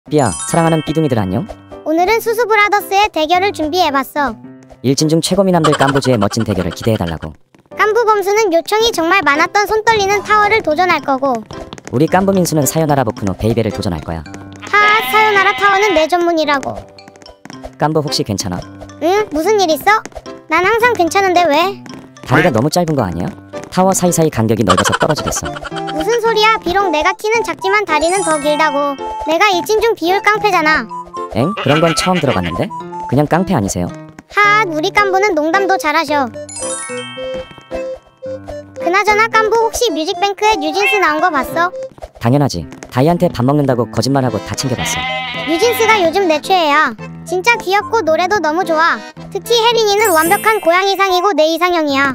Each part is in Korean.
삐야, 사랑하는 삐둥이들 안녕? 오늘은 수수브라더스의 대결을 준비해봤어. 일진중 최고 미남들 깐부즈의 멋진 대결을 기대해달라고. 깐부 범수는 요청이 정말 많았던 손 떨리는 타워를 도전할 거고, 우리 깐부 민수는 사요나라 보쿠노 베이베를 도전할 거야. 하하, 사요나라 타워는 내 전문이라고. 깐부 혹시 괜찮아? 응? 무슨 일 있어? 난 항상 괜찮은데 왜? 다리가 너무 짧은 거 아니야? 타워 사이사이 간격이 넓어서 떨어지겠어. 무슨 소리야. 비록 내가 키는 작지만 다리는 더 길다고. 내가 일진중 비율 깡패잖아. 엥? 그런 건 처음 들어봤는데? 그냥 깡패 아니세요? 하하, 우리 깐부는 농담도 잘하셔. 그나저나 깐부 혹시 뮤직뱅크에 뉴진스 나온 거 봤어? 당연하지. 다이한테 밥 먹는다고 거짓말하고 다 챙겨봤어. 뉴진스가 요즘 내 최애야. 진짜 귀엽고 노래도 너무 좋아. 특히 혜린이는 완벽한 고양이상이고 내 이상형이야.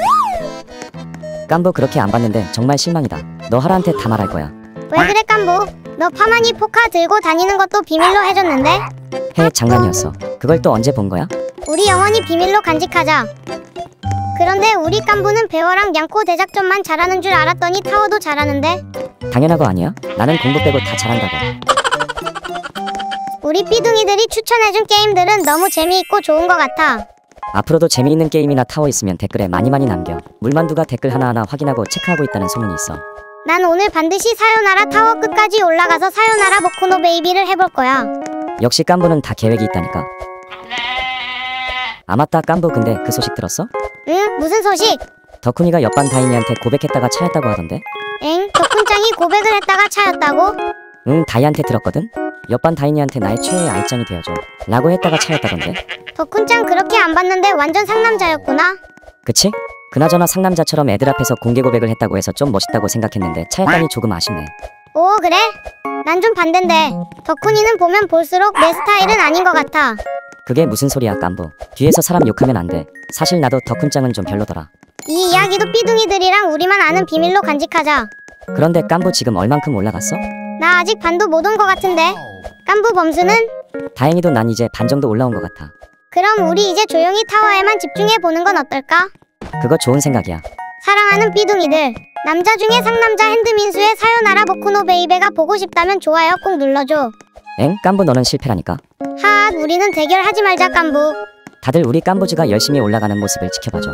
깐부 그렇게 안 봤는데 정말 실망이다. 너 하라한테 다 말할 거야. 왜 그래 깐부? 너 파마니 포카 들고 다니는 것도 비밀로 해줬는데? 해, 장난이었어. 그걸 또 언제 본 거야? 우리 영원히 비밀로 간직하자. 그런데 우리 깐부는 배워랑 양코 대작전만 잘하는 줄 알았더니 타워도 잘하는데? 당연한 거 아니야? 나는 공부 빼고 다 잘한다고. 우리 삐둥이들이 추천해준 게임들은 너무 재미있고 좋은 것 같아. 앞으로도 재미있는 게임이나 타워 있으면 댓글에 많이 남겨. 물만두가 댓글 하나하나 확인하고 체크하고 있다는 소문이 있어. 난 오늘 반드시 사요나라 타워 끝까지 올라가서 사요나라 보쿠노 베이비를 해볼 거야. 역시 깐부는 다 계획이 있다니까. 아 맞다, 깐부 근데 그 소식 들었어? 응? 무슨 소식? 덕훈이가 옆반 다인이한테 고백했다가 차였다고 하던데? 엥? 덕훈짱이 고백을 했다가 차였다고? 응, 다이한테 들었거든? 옆반 다인이한테 나의 최애의 아이짱이 되어줘 라고 했다가 차였다던데? 덕훈짱 그렇게 안 봤는데 완전 상남자였구나. 그치? 그나저나 상남자처럼 애들 앞에서 공개 고백을 했다고 해서 좀 멋있다고 생각했는데 차였다니 조금 아쉽네. 오 그래? 난 좀 반댄데 덕훈이는 보면 볼수록 내 스타일은 아닌 것 같아. 그게 무슨 소리야 깐부. 뒤에서 사람 욕하면 안 돼. 사실 나도 덕훈짱은 좀 별로더라. 이 이야기도 삐둥이들이랑 우리만 아는 비밀로 간직하자. 그런데 깐부 지금 얼만큼 올라갔어? 나 아직 반도 못 온 것 같은데. 깐부 범수는? 다행히도 난 이제 반 정도 올라온 것 같아. 그럼 우리 이제 조용히 타워에만 집중해보는 건 어떨까? 그거 좋은 생각이야. 사랑하는 삐둥이들, 남자 중에 상남자 핸드민수의 사요나라 보쿠노 베이베가 보고 싶다면 좋아요 꼭 눌러줘. 엥? 깐부 너는 실패라니까. 하하, 우리는 대결하지 말자 깐부. 다들 우리 깐부즈가 열심히 올라가는 모습을 지켜봐줘.